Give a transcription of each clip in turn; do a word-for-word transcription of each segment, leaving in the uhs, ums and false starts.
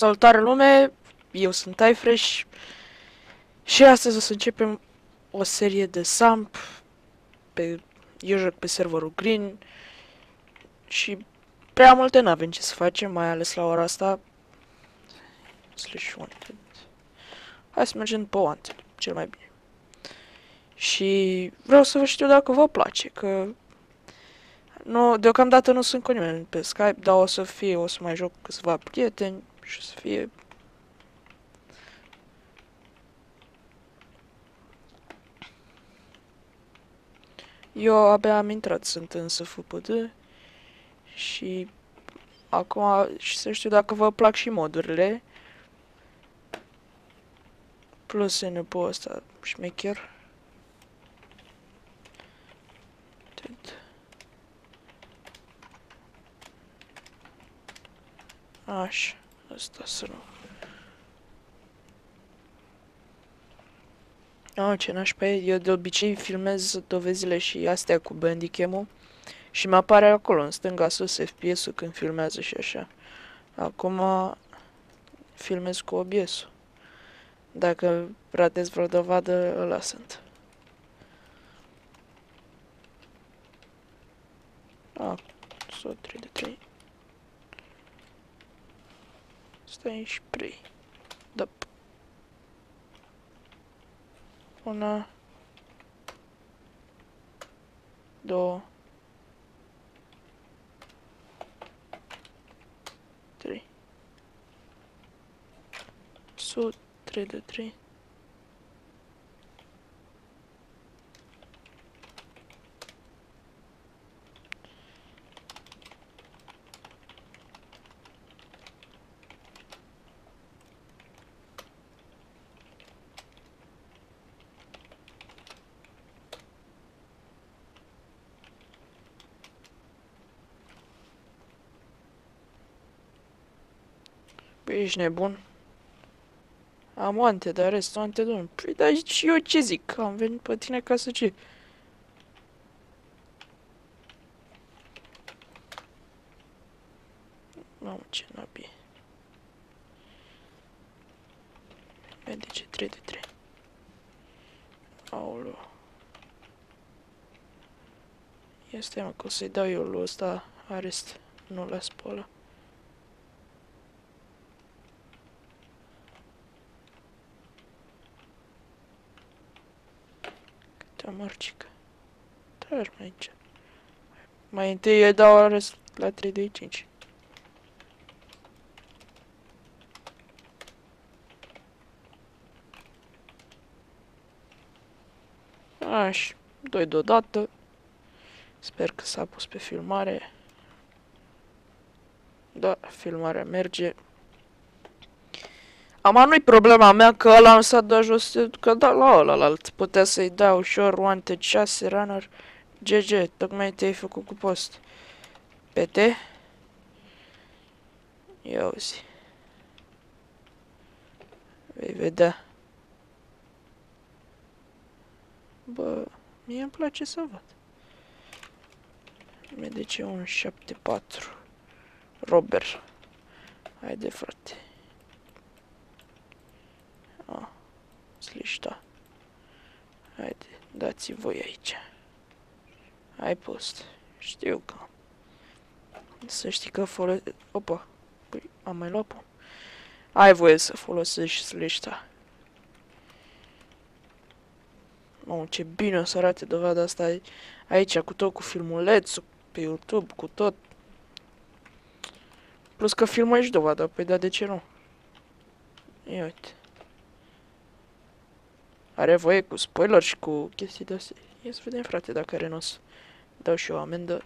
Salutare lume, eu sunt iFresh și astăzi o să începem o serie de Samp pe, eu joc pe serverul Green și prea multe n-avem ce să facem, mai ales la ora asta. Slash wanted. Hai să mergem pe wanted, cel mai bine. Și vreau să vă știu dacă vă place, că nu, deocamdată nu sunt cu nimeni pe Skype, dar o să fie, o să mai joc cu câțiva prieteni și o să fie... Eu abia am intrat, sunt în S F P D și acum și să știu dacă vă plac și modurile. Plus N P-ul ăsta șmecher. Așa, asta să nu... Ah, ce nașpa e, eu de obicei filmez dovezile și astea cu Bandicam-ul și mi apare acolo în stânga sus F P S-ul când filmează și așa. Acum filmez cu O B S-ul. Dacă ratez vreo dovadă, ăla sunt. Ah, so trei de trei. Stai și spray. Da. Una. Două. Trei. So trei de trei. Păi ești nebun? Am ante, dar restul ante domnul. Păi dar și eu ce zic? Am venit pe tine ca să ce? Mamă, ce nabie. Vede ce trei de trei. Aoleu. Este mă, că o să-i dau eu lui ăsta arest. Nu las pe ăla. Câte mărcică. Tragi mai aici. Mai întâi îi dau arest la trei de cinci. Așa, doi deodată. Sper că s-a pus pe filmare. Da, filmarea merge. Ama nu-i problema mea că ăla am s-a dat jos, că da la ălalt. Putea să-i dea ușor, wanted șase, runner, G G, tocmai te-ai făcut cu post. P T? Ia uzi. Vei vedea. Bă, mie îmi place să văd. M D C unu șapte patru. Robert. Haide, frate. Ah, slișta. Haide, dați voi aici. Ai post. Știu că... Să știi că folosi... Opa. Păi, am mai luat pun. Ai voie să folosești slișta. Mamă, ce bine o să arate dovada asta aici, cu tot, cu filmulețul, pe YouTube, cu tot. Plus că filmezi dovada, păi da, de ce nu? Ia uite. Are voie cu spoiler și cu chestii de-astea. Ia să vedem, frate, dacă are nos. Dau și eu amendă.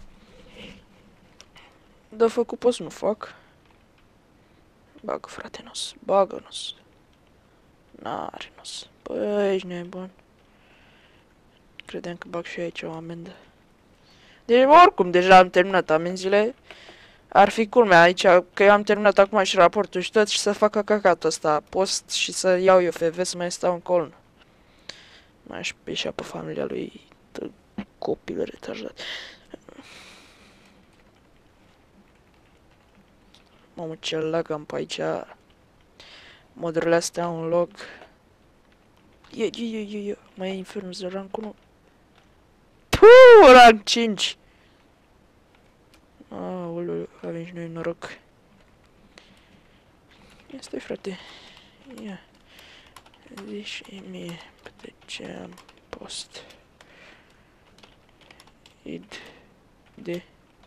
Da, făcut post, nu fac. Bagă, frate, nos. Bagă, nos. N-are nos. Băi, ești nebun. Credeam că bag și aici o amendă. Deci, oricum, deja am terminat amenziile. Ar fi culmea aici, că eu am terminat acum și raportul și tot și să facă cacatul ăsta post și să iau eu F V să mai stau în coln. M-aș peșea pe familia lui copil retardat. Mamă, ce lag am pe aici. Modurile astea au un loc. E, e, e, e, e. Mai e Infernus de rank unu. Puuu, rank cinci! Aoleu, avem și noi noroc. Ia stai, frate. Ia. Zici mie de ce am post. Id de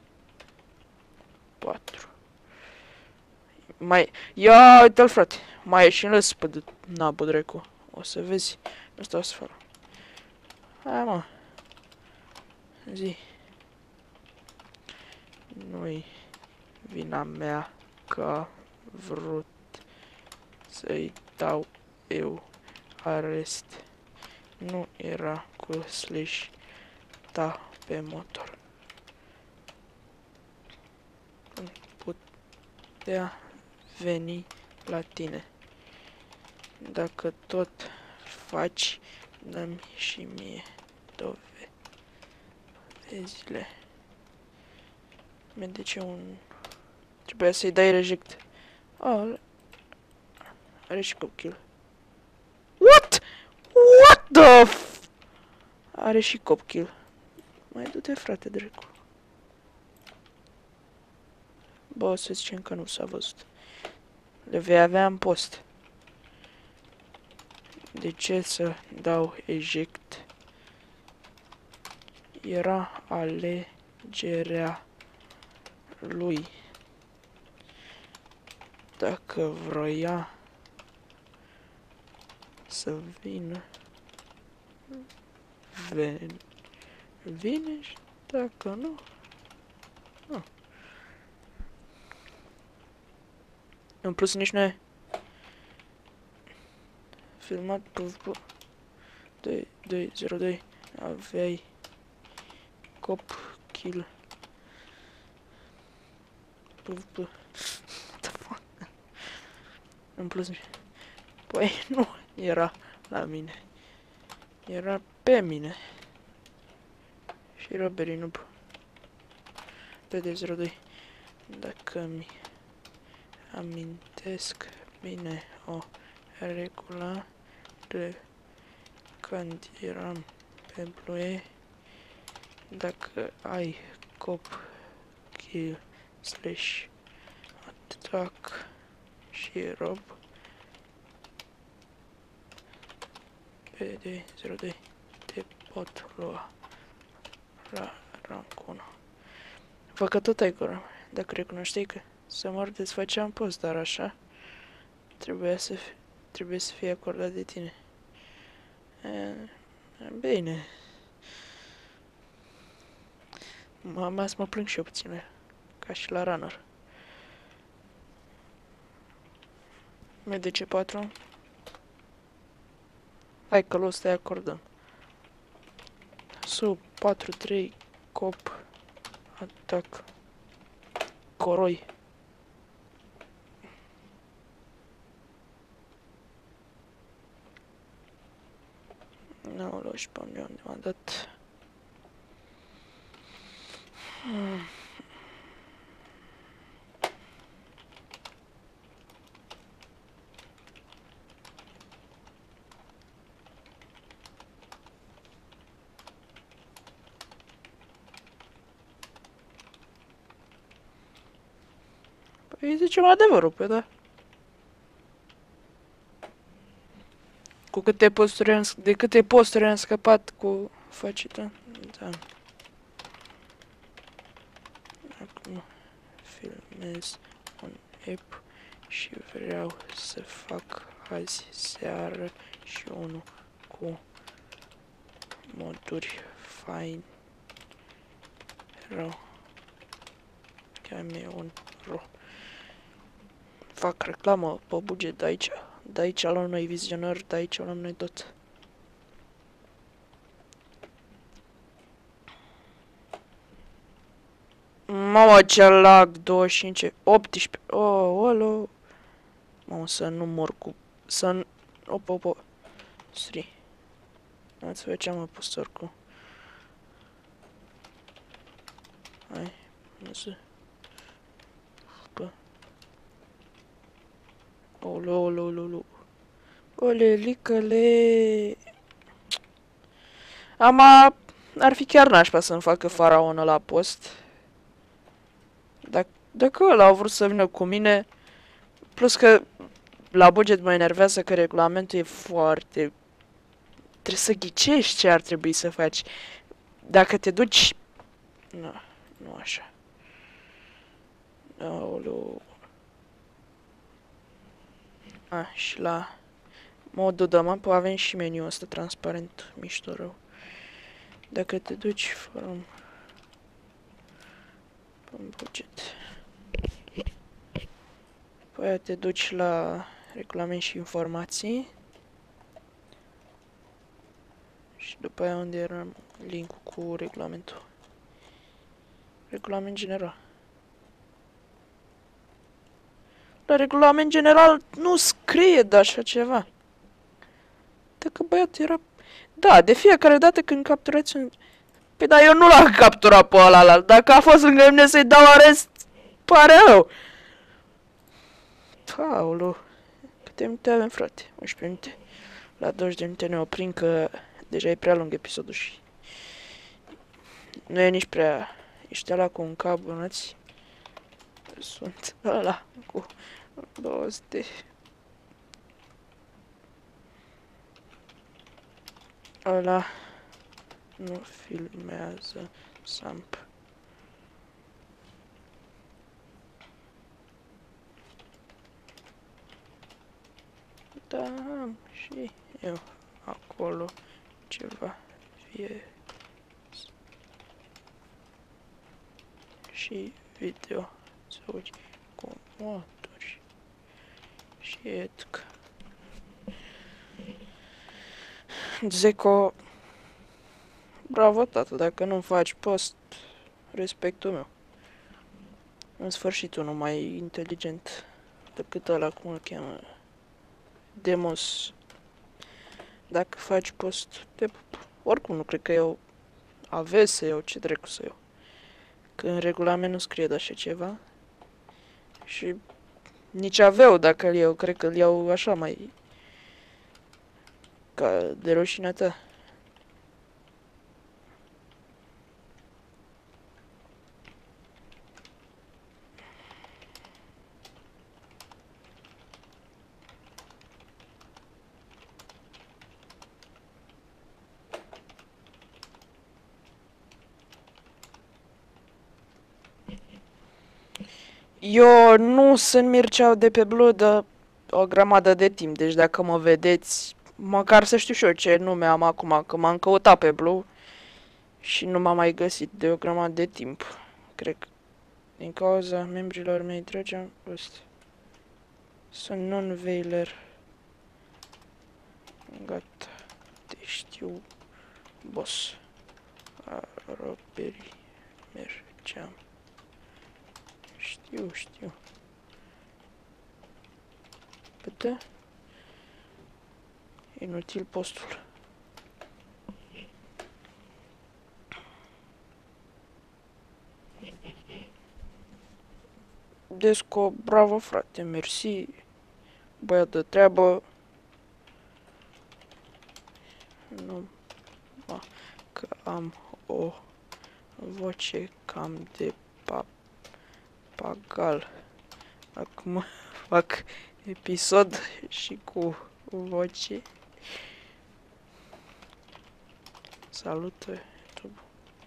patru. Mai... Ia, uite-l, frate. Mai e și lăs pe de... nabă, dracu. O să vezi. Nu stau să fac. Hai, mă. Zi. Nu-i vina mea că a vrut să-i dau eu arest. Nu era cu slash ta pe motor. Putea veni la tine. Dacă tot faci, dă-mi și mie dovezile. De ce un... Trebuia să-i dai reject. Oh, are și cop kill. What? What the f... Are și cop kill. Mai du-te, frate, dracu. Bă, să zicem că nu s-a văzut. Le vei avea în post. De ce să dau eject? Era alegerea lui. Dacă vroia să vină, ven, vine și dacă nu, nu. În plus nici nu e filmat pe doi doi zero doi, aveai cop kill. PvP. What the fuck? În plus, păi nu era la mine. Era pe mine. Și robbery noob. doi doi zero doi. Dacă mi amintesc bine o regulă de când eram pe Blue, dacă ai cop kill slash attack și rob pe de zero doi te pot lua la rank unu. Văd că tot ai gură. Dacă recunoșteai că să mor desfăceam post, dar așa trebuia să fi, trebuie să fie acordat de tine. E, bine. Mama să mă plâng și eu puțin, ca și la runner. M D C patru. Hai că l-o stai acordăm. Sub patru trei cop atac coroi. N-au și pe mine unde m-a dat. Hmm. Păi zicem adevărul, pe da. Cu câte posturi am, de câte posturi am scăpat cu facită. Da. Acum filmez un app și vreau să fac azi seară și unul cu moduri fain. Rău. Chiar-mi un ro. Fac reclamă pe buget de aici. De aici luăm noi vizionări, de aici luăm noi tot. Mamă, ce lag, douăzeci și cinci, optsprezece, oh, olo. Mamă, să nu mor cu, să nu, op, op, op, sri. Ați făceam apostol cu. Hai, nu se. Bă. Olo, olo, olo, olo. Olelicăle. Ama, ar fi chiar nașpa să-mi facă faraonă la post. Dacă, dacă ăla au vrut să vină cu mine, plus că la buget mă enervează că regulamentul e foarte... Trebuie să ghicești ce ar trebui să faci. Dacă te duci... Nu, nu așa. Aoleu. A, și la modul de mapă avem și meniul ăsta transparent, mișto rău. Dacă te duci fără un buget. Păi aia te duci la regulament și informații. Și după aia unde era link-ul cu regulamentul. Regulament general. La regulament general nu scrie de așa ceva. Dacă băiatul era... Da, de fiecare dată când capturați un... Păi da, eu nu l-am capturat pe ăla, dacă a fost lângă mine să-i dau arest, pare rău. Paulu, câte minute avem, frate? unsprezece minute. La douăzeci de minute ne oprim, că deja e prea lung episodul și... Nu e nici prea... Ești ăla cu un cap, bănați? Sunt ăla cu două sute. Ăla nu filmează Samp. Da, am și eu acolo ceva fie și video sau cu motori și etc. Zeco, bravo tată, dacă nu-mi faci post, respectul meu. În sfârșit unul mai inteligent decât ăla, cum îl cheamă, Demos. Dacă faci post, te pup. Oricum nu cred că eu aveți să iau, ce dracu să iau. Că în regulament nu scrie de așa ceva. Și nici aveau dacă îl iau, cred că îl iau așa mai... Ca de rușinea ta. Eu nu sunt Mirceau de pe Blue de o grămadă de timp, deci dacă mă vedeți, măcar să știu și eu ce nume am acum, că m-am căutat pe Blue și nu m-am mai găsit de o grămadă de timp. Cred că din cauza membrilor mei dragi am fost. Sunt non-veiler. Gata, te știu, boss. Aroperii mergeam. Știu, știu. Păi da. Inutil postul. Desco, bravo frate, mersi. Băiat de treabă. Nu. Ba, că am o voce cam de pap pagal. Acum fac episod și cu voce. Salut, YouTube.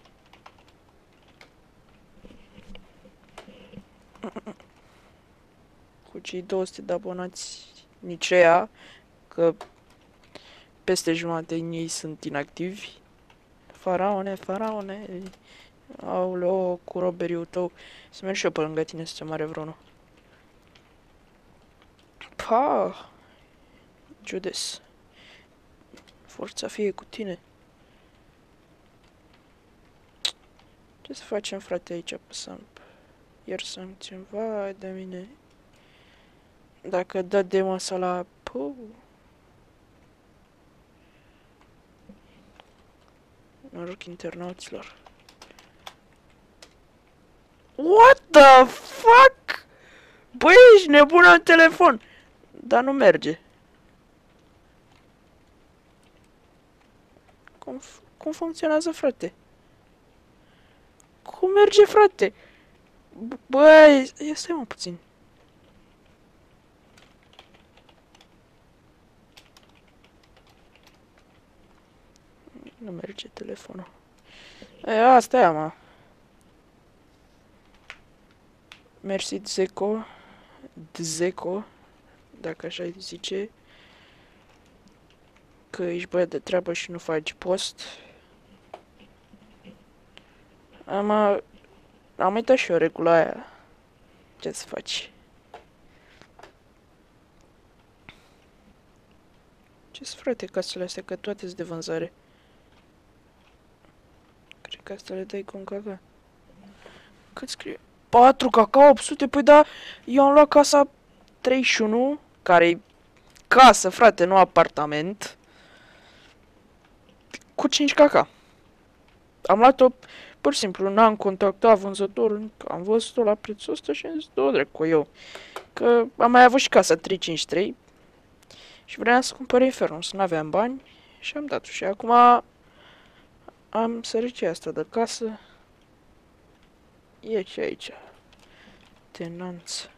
Cu cei două sute de abonați, nici ea, că peste jumătate din ei sunt inactivi. Faraone, faraone. Aoleo, cu roberiul tău. Să merg și eu pe lângă tine să te mare vreunul. Pa! Judas. Forța fie cu tine. Ce să facem, frate, aici pe Samp? Iar sancțiuni, vai de mine. Dacă dă de masa la... Puh. Noroc internauților. What the fuck? Băi, ești nebun în telefon. Dar nu merge. Cum, cum funcționează, frate? Cum merge, frate? Băi, ia stai mă puțin. Nu merge telefonul. E, asta e, mă. Mersi, Zeco. Zeco, dacă așa îi zice. Că ești băiat de treabă și nu faci post. Am, am uitat și eu regula aia. Ce să faci? Ce-s, frate, casele astea, că toate sunt de vânzare. Cred că asta le dai cu un caca. Cât scrie? patru cacao, opt sute, păi da, eu am luat casa treizeci și unu, care-i casă, frate, nu apartament, cu cinci caca. Am luat-o, pur și simplu, n-am contactat vânzătorul, am văzut-o la prețul ăsta și am zis, două dracu, eu. Că am mai avut și casa trei cinci trei și vreau să cumpăr Infernul, să n-aveam bani și am dat-o. Și acum am sărăcia asta de casă. E și aici. Tenanță.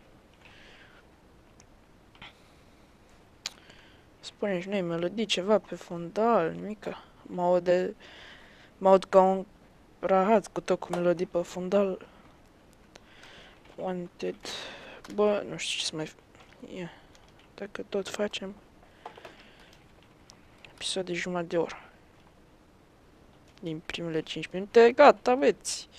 Spune-și noi melodii, ceva pe fundal, nimica. Mă aude... Mă aud ca un rahat cu tot cu melodii pe fundal. Wanted. Bă, nu știu ce să mai... Ia. Dacă tot facem... Episod de jumătate de oră. Din primele cinci minute, gata, aveți.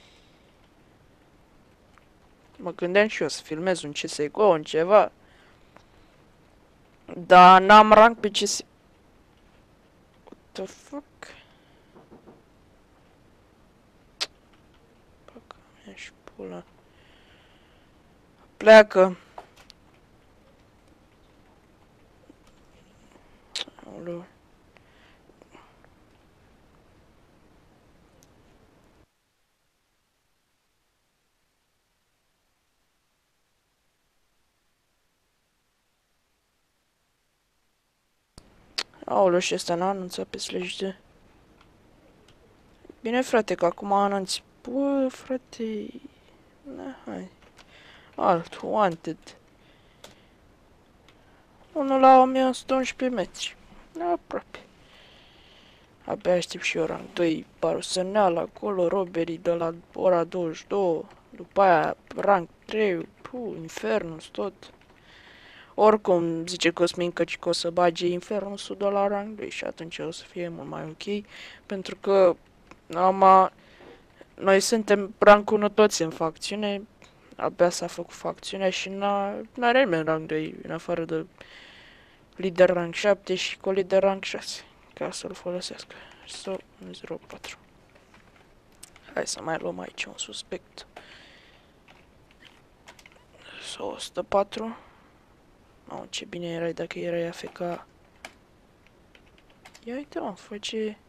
Mă gândeam și eu să filmez un C S G O, un ceva. Dar n-am rank pe C S... What the fuck? Paca mea și pula. Pleacă. Aoleu. Aoleu, și ăsta n-a anunțat pe slash de. Bine, frate, că acum anunți. Bă, frate... Na, hai. Alt, wanted. unu la o mie o sută unsprezece metri. Aproape. Abia aștept și eu rang doi, Barusăneal, acolo, Roberii de la ora douăzeci și două. După aia, rang trei, puh, Infernus, tot. Oricum, zice Cosmin că o să bage Infernusul de la rang doi și atunci o să fie mult mai ok. Pentru că, am, noi suntem rank unu toți în facțiune. Abia s-a făcut facțiunea și n-are nimeni rang doi, în afară de lider rank șapte și colider rank șase, ca să-l folosească. So, zero patru. Hai să mai luăm aici un suspect. So, o sută patru. Mamă, ce bine erai dacă erai A F K. Ia uite, mă, face...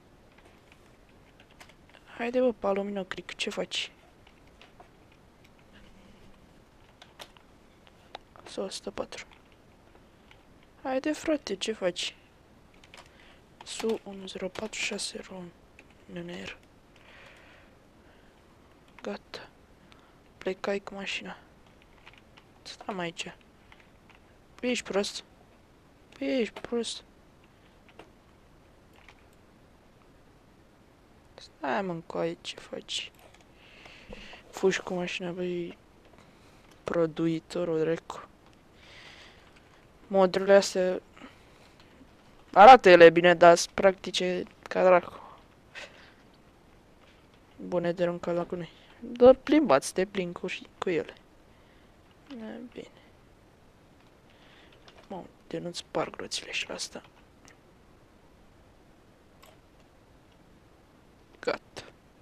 Haide, bă, Palomino Cric, ce faci? So, o sută patru. Haide, frate, ce faci? S U unu zero patru șase ron. N N R. Gata. Plecai cu mașina. Stăm aici. Păi ești prost. Păi ești prost. Stai, mă, încoaie, ce faci? Fugi cu mașina, băi. Produitorul, dracu. Modurile astea... Arată ele bine, dar sunt practice ca dracu. Bune de aruncat la cu noi. Doar plimbați, te plimbi cu, cu ele. E, bine. Mă, de nu-ți sparg roțile și la asta. Gata.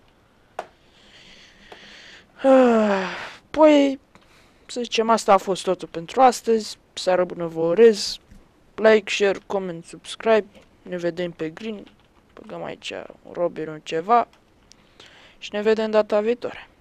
Ah, păi, să zicem, asta a fost totul pentru astăzi. Seară bună vă urez. Like, share, comment, subscribe. Ne vedem pe Green. Băgăm aici un Robin, un ceva. Și ne vedem data viitoare.